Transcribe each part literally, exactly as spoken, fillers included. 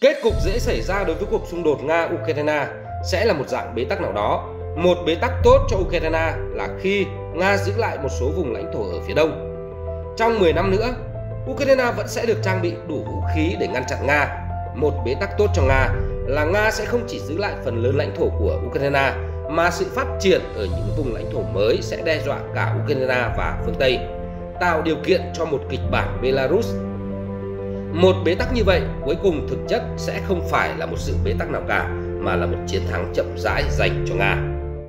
Kết cục dễ xảy ra đối với cuộc xung đột Nga-Ukraine sẽ là một dạng bế tắc nào đó. Một bế tắc tốt cho Ukraine là khi Nga giữ lại một số vùng lãnh thổ ở phía đông. Trong mười năm nữa, Ukraine vẫn sẽ được trang bị đủ vũ khí để ngăn chặn Nga. Một bế tắc tốt cho Nga là Nga sẽ không chỉ giữ lại phần lớn lãnh thổ của Ukraine, mà sự phát triển ở những vùng lãnh thổ mới sẽ đe dọa cả Ukraine và phương Tây, tạo điều kiện cho một kịch bản Belarus. Một bế tắc như vậy cuối cùng thực chất sẽ không phải là một sự bế tắc nào cả, mà là một chiến thắng chậm rãi dành cho Nga.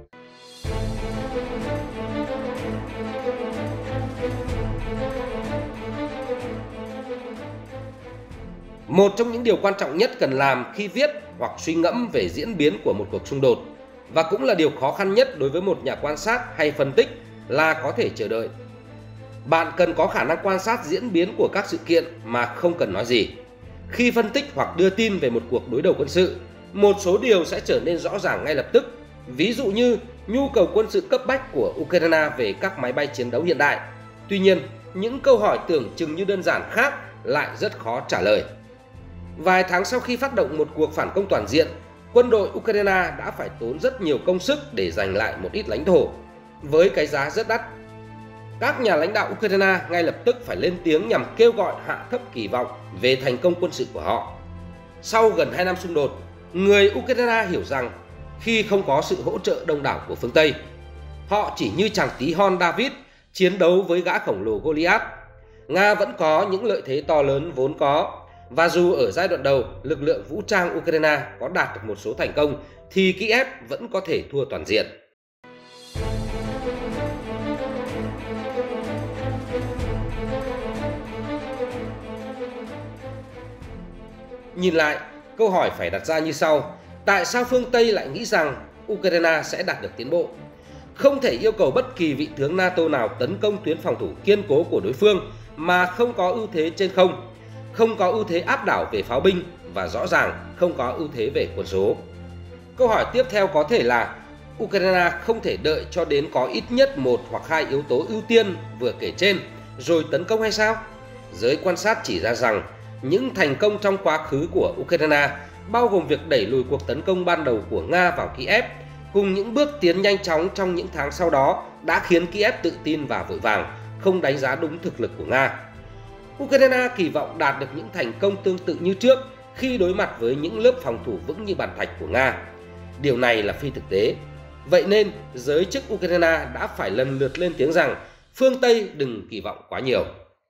Một trong những điều quan trọng nhất cần làm khi viết hoặc suy ngẫm về diễn biến của một cuộc xung đột, và cũng là điều khó khăn nhất đối với một nhà quan sát hay phân tích, là có thể chờ đợi. Bạn cần có khả năng quan sát diễn biến của các sự kiện mà không cần nói gì. Khi phân tích hoặc đưa tin về một cuộc đối đầu quân sự, một số điều sẽ trở nên rõ ràng ngay lập tức. Ví dụ như nhu cầu quân sự cấp bách của Ukraine về các máy bay chiến đấu hiện đại. Tuy nhiên, những câu hỏi tưởng chừng như đơn giản khác lại rất khó trả lời. Vài tháng sau khi phát động một cuộc phản công toàn diện, quân đội Ukraine đã phải tốn rất nhiều công sức để giành lại một ít lãnh thổ, với cái giá rất đắt. Các nhà lãnh đạo Ukraine ngay lập tức phải lên tiếng nhằm kêu gọi hạ thấp kỳ vọng về thành công quân sự của họ. Sau gần hai năm xung đột, người Ukraine hiểu rằng khi không có sự hỗ trợ đông đảo của phương Tây, họ chỉ như chàng tí hon David chiến đấu với gã khổng lồ Goliath. Nga vẫn có những lợi thế to lớn vốn có, và dù ở giai đoạn đầu lực lượng vũ trang Ukraine có đạt được một số thành công, thì Kiev vẫn có thể thua toàn diện. Nhìn lại, câu hỏi phải đặt ra như sau: tại sao phương Tây lại nghĩ rằng Ukraine sẽ đạt được tiến bộ? Không thể yêu cầu bất kỳ vị tướng NATO nào tấn công tuyến phòng thủ kiên cố của đối phương mà không có ưu thế trên không, không có ưu thế áp đảo về pháo binh và rõ ràng không có ưu thế về quân số. Câu hỏi tiếp theo có thể là Ukraine không thể đợi cho đến có ít nhất một hoặc hai yếu tố ưu tiên vừa kể trên rồi tấn công hay sao? Giới quan sát chỉ ra rằng những thành công trong quá khứ của Ukraine, bao gồm việc đẩy lùi cuộc tấn công ban đầu của Nga vào Kiev, cùng những bước tiến nhanh chóng trong những tháng sau đó đã khiến Kiev tự tin và vội vàng, không đánh giá đúng thực lực của Nga. Ukraine kỳ vọng đạt được những thành công tương tự như trước khi đối mặt với những lớp phòng thủ vững như bàn thạch của Nga. Điều này là phi thực tế. Vậy nên, giới chức Ukraine đã phải lần lượt lên tiếng rằng phương Tây đừng kỳ vọng quá nhiều.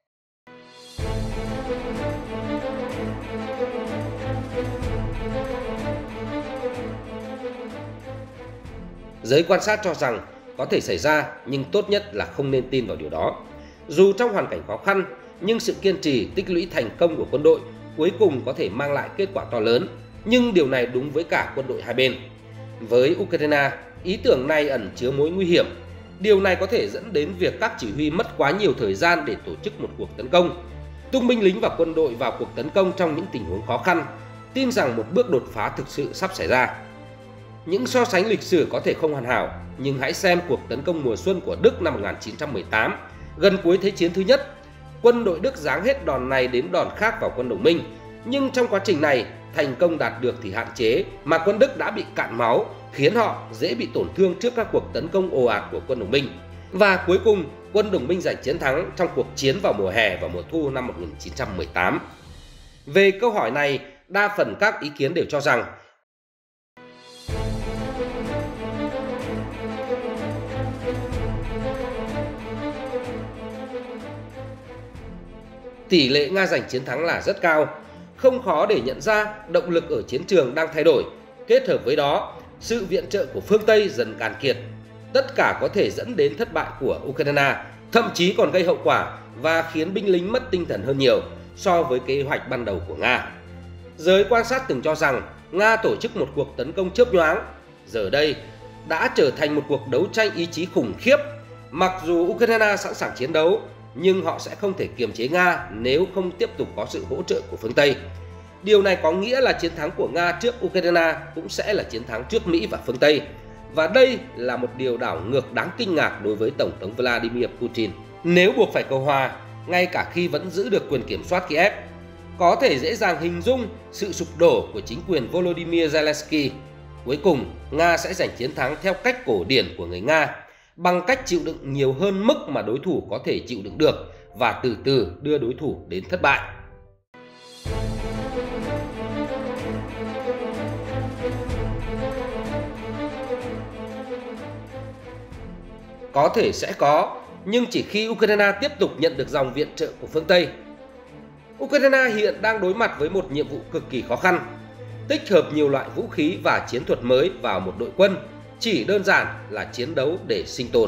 Giới quan sát cho rằng có thể xảy ra, nhưng tốt nhất là không nên tin vào điều đó. Dù trong hoàn cảnh khó khăn, nhưng sự kiên trì tích lũy thành công của quân đội cuối cùng có thể mang lại kết quả to lớn, nhưng điều này đúng với cả quân đội hai bên. Với Ukraine, ý tưởng này ẩn chứa mối nguy hiểm. Điều này có thể dẫn đến việc các chỉ huy mất quá nhiều thời gian để tổ chức một cuộc tấn công, tung binh lính và quân đội vào cuộc tấn công trong những tình huống khó khăn, tin rằng một bước đột phá thực sự sắp xảy ra. Những so sánh lịch sử có thể không hoàn hảo, nhưng hãy xem cuộc tấn công mùa xuân của Đức năm một nghìn chín trăm mười tám, gần cuối Thế chiến thứ nhất. Quân đội Đức giáng hết đòn này đến đòn khác vào quân đồng minh, nhưng trong quá trình này, thành công đạt được thì hạn chế, mà quân Đức đã bị cạn máu, khiến họ dễ bị tổn thương trước các cuộc tấn công ồ ạt của quân đồng minh. Và cuối cùng, quân đồng minh giành chiến thắng trong cuộc chiến vào mùa hè và mùa thu năm một nghìn chín trăm mười tám. Về câu hỏi này, đa phần các ý kiến đều cho rằng tỷ lệ Nga giành chiến thắng là rất cao. Không khó để nhận ra động lực ở chiến trường đang thay đổi. Kết hợp với đó, sự viện trợ của phương Tây dần cạn kiệt. Tất cả có thể dẫn đến thất bại của Ukraine, thậm chí còn gây hậu quả và khiến binh lính mất tinh thần hơn nhiều so với kế hoạch ban đầu của Nga. Giới quan sát từng cho rằng Nga tổ chức một cuộc tấn công chớp nhoáng, giờ đây đã trở thành một cuộc đấu tranh ý chí khủng khiếp. Mặc dù Ukraine sẵn sàng chiến đấu, nhưng họ sẽ không thể kiềm chế Nga nếu không tiếp tục có sự hỗ trợ của phương Tây. Điều này có nghĩa là chiến thắng của Nga trước Ukraine cũng sẽ là chiến thắng trước Mỹ và phương Tây. Và đây là một điều đảo ngược đáng kinh ngạc đối với Tổng thống Vladimir Putin. Nếu buộc phải cầu hòa, ngay cả khi vẫn giữ được quyền kiểm soát Kiev, Có thể dễ dàng hình dung sự sụp đổ của chính quyền Volodymyr Zelensky. Cuối cùng, Nga sẽ giành chiến thắng theo cách cổ điển của người Nga, bằng cách chịu đựng nhiều hơn mức mà đối thủ có thể chịu đựng được và từ từ đưa đối thủ đến thất bại. Có thể sẽ có, nhưng chỉ khi Ukraine tiếp tục nhận được dòng viện trợ của phương Tây. Ukraine hiện đang đối mặt với một nhiệm vụ cực kỳ khó khăn. Tích hợp nhiều loại vũ khí và chiến thuật mới vào một đội quân chỉ đơn giản là chiến đấu để sinh tồn.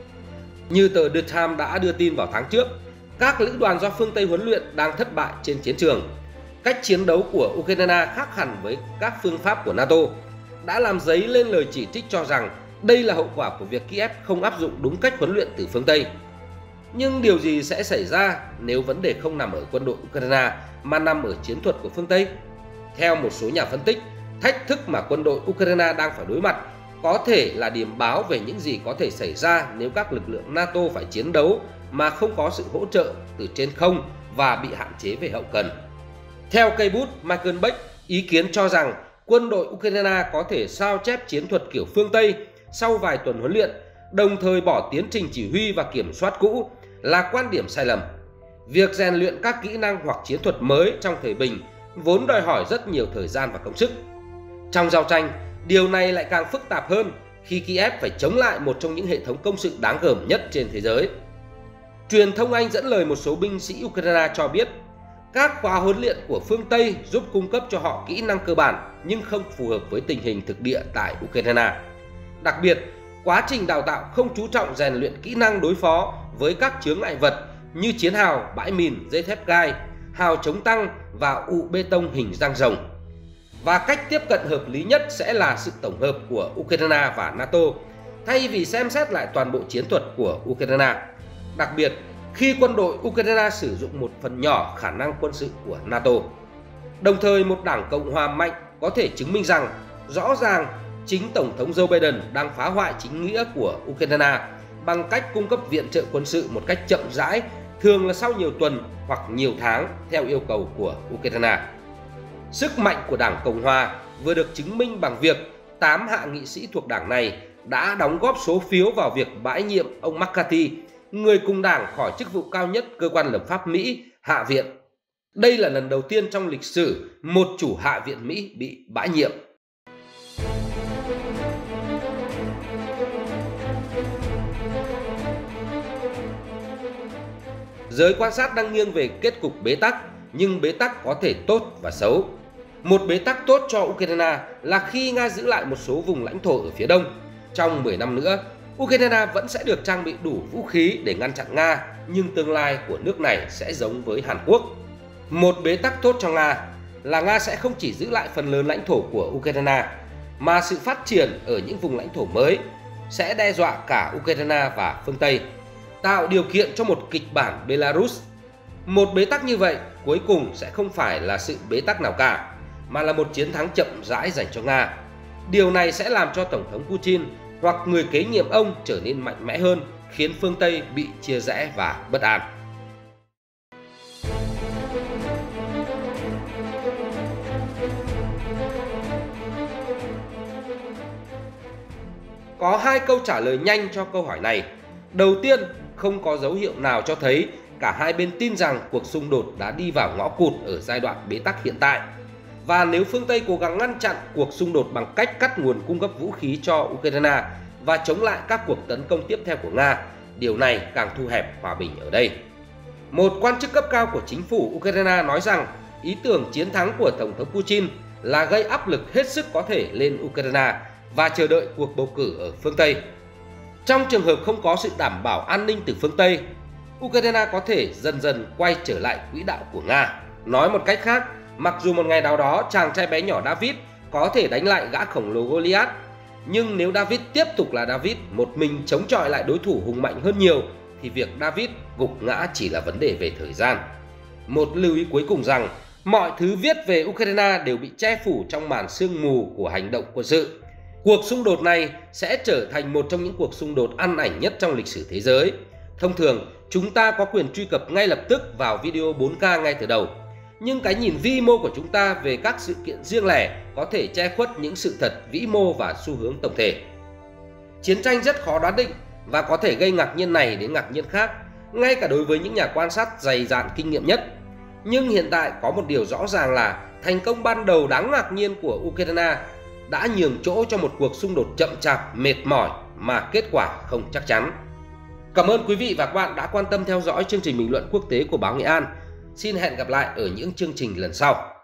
Như tờ The Times đã đưa tin vào tháng trước, các lữ đoàn do phương Tây huấn luyện đang thất bại trên chiến trường. Cách chiến đấu của Ukraine khác hẳn với các phương pháp của NATO, đã làm dấy lên lời chỉ trích cho rằng đây là hậu quả của việc Kiev không áp dụng đúng cách huấn luyện từ phương Tây. Nhưng điều gì sẽ xảy ra nếu vấn đề không nằm ở quân đội Ukraine mà nằm ở chiến thuật của phương Tây? Theo một số nhà phân tích, thách thức mà quân đội Ukraine đang phải đối mặt có thể là điểm báo về những gì có thể xảy ra nếu các lực lượng NATO phải chiến đấu mà không có sự hỗ trợ từ trên không và bị hạn chế về hậu cần. Theo cây bút Michael Beck, ý kiến cho rằng quân đội Ukraine có thể sao chép chiến thuật kiểu phương Tây sau vài tuần huấn luyện, đồng thời bỏ tiến trình chỉ huy và kiểm soát cũ là quan điểm sai lầm. Việc rèn luyện các kỹ năng hoặc chiến thuật mới trong thời bình vốn đòi hỏi rất nhiều thời gian và công sức. Trong giao tranh, điều này lại càng phức tạp hơn khi Kiev phải chống lại một trong những hệ thống công sự đáng gờm nhất trên thế giới. Truyền thông Anh dẫn lời một số binh sĩ Ukraine cho biết, các khóa huấn luyện của phương Tây giúp cung cấp cho họ kỹ năng cơ bản nhưng không phù hợp với tình hình thực địa tại Ukraine. Đặc biệt, quá trình đào tạo không chú trọng rèn luyện kỹ năng đối phó với các chướng ngại vật như chiến hào, bãi mìn, dây thép gai, hào chống tăng và ụ bê tông hình răng rồng. Và cách tiếp cận hợp lý nhất sẽ là sự tổng hợp của Ukraine và NATO, thay vì xem xét lại toàn bộ chiến thuật của Ukraine. Đặc biệt, khi quân đội Ukraine sử dụng một phần nhỏ khả năng quân sự của NATO. Đồng thời, một đảng Cộng hòa mạnh có thể chứng minh rằng rõ ràng chính Tổng thống Joe Biden đang phá hoại chính nghĩa của Ukraine bằng cách cung cấp viện trợ quân sự một cách chậm rãi, thường là sau nhiều tuần hoặc nhiều tháng theo yêu cầu của Ukraine. Sức mạnh của Đảng Cộng hòa vừa được chứng minh bằng việc tám hạ nghị sĩ thuộc đảng này đã đóng góp số phiếu vào việc bãi nhiệm ông McCarthy, người cùng đảng, khỏi chức vụ cao nhất cơ quan lập pháp Mỹ, Hạ viện. Đây là lần đầu tiên trong lịch sử một chủ Hạ viện Mỹ bị bãi nhiệm. Giới quan sát đang nghiêng về kết cục bế tắc, nhưng bế tắc có thể tốt và xấu. Một bế tắc tốt cho Ukraine là khi Nga giữ lại một số vùng lãnh thổ ở phía đông. Trong mười năm nữa, Ukraine vẫn sẽ được trang bị đủ vũ khí để ngăn chặn Nga, nhưng tương lai của nước này sẽ giống với Hàn Quốc. Một bế tắc tốt cho Nga là Nga sẽ không chỉ giữ lại phần lớn lãnh thổ của Ukraine, mà sự phát triển ở những vùng lãnh thổ mới sẽ đe dọa cả Ukraine và phương Tây, tạo điều kiện cho một kịch bản Belarus. Một bế tắc như vậy cuối cùng sẽ không phải là sự bế tắc nào cả, mà là một chiến thắng chậm rãi dành cho Nga. Điều này sẽ làm cho Tổng thống Putin hoặc người kế nhiệm ông trở nên mạnh mẽ hơn, khiến phương Tây bị chia rẽ và bất an. Có hai câu trả lời nhanh cho câu hỏi này. Đầu tiên, không có dấu hiệu nào cho thấy cả hai bên tin rằng cuộc xung đột đã đi vào ngõ cụt ở giai đoạn bế tắc hiện tại. Và nếu phương Tây cố gắng ngăn chặn cuộc xung đột bằng cách cắt nguồn cung cấp vũ khí cho Ukraine và chống lại các cuộc tấn công tiếp theo của Nga, điều này càng thu hẹp hòa bình ở đây. Một quan chức cấp cao của chính phủ Ukraine nói rằng ý tưởng chiến thắng của Tổng thống Putin là gây áp lực hết sức có thể lên Ukraine và chờ đợi cuộc bầu cử ở phương Tây. Trong trường hợp không có sự đảm bảo an ninh từ phương Tây, Ukraine có thể dần dần quay trở lại quỹ đạo của Nga. Nói một cách khác, mặc dù một ngày nào đó chàng trai bé nhỏ David có thể đánh lại gã khổng lồ Goliath, nhưng nếu David tiếp tục là David, một mình chống chọi lại đối thủ hùng mạnh hơn nhiều, thì việc David gục ngã chỉ là vấn đề về thời gian. Một lưu ý cuối cùng rằng, mọi thứ viết về Ukraine đều bị che phủ trong màn sương mù của hành động quân sự. Cuộc xung đột này sẽ trở thành một trong những cuộc xung đột ăn ảnh nhất trong lịch sử thế giới. Thông thường, chúng ta có quyền truy cập ngay lập tức vào video bốn K ngay từ đầu. nhưng cái nhìn vi mô của chúng ta về các sự kiện riêng lẻ có thể che khuất những sự thật vĩ mô và xu hướng tổng thể. Chiến tranh rất khó đoán định và có thể gây ngạc nhiên này đến ngạc nhiên khác, ngay cả đối với những nhà quan sát dày dạn kinh nghiệm nhất. Nhưng hiện tại có một điều rõ ràng là thành công ban đầu đáng ngạc nhiên của Ukraine đã nhường chỗ cho một cuộc xung đột chậm chạp, mệt mỏi mà kết quả không chắc chắn. Cảm ơn quý vị và các bạn đã quan tâm theo dõi chương trình bình luận quốc tế của Báo Nghệ An. Xin hẹn gặp lại ở những chương trình lần sau.